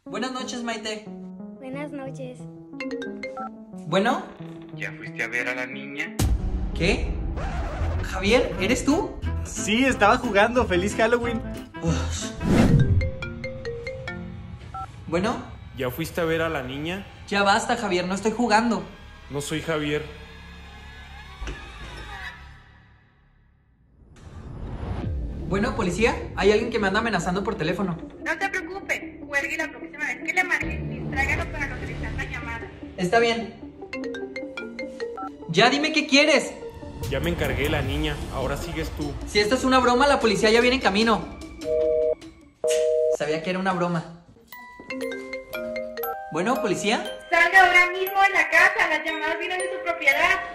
Buenas noches, Maite. Buenas noches. Bueno, ¿Ya fuiste a ver a la niña? ¿qué? Javier, ¿eres tú? Sí, estaba jugando. ¡Feliz Halloween! Bueno, ¿Ya fuiste a ver a la niña? ya basta, Javier, no estoy jugando. No soy Javier. Bueno, policía, hay alguien que me anda amenazando por teléfono. No se preocupe, cuelgue la próxima vez que le marque, distráigalo para localizar la llamada. Está bien. Ya dime qué quieres. Ya me encargué de la niña, ahora sigues tú. Si esto es una broma, la policía ya viene en camino. Sabía que era una broma. Bueno, policía. Salga ahora mismo de la casa, las llamadas vienen de su propiedad.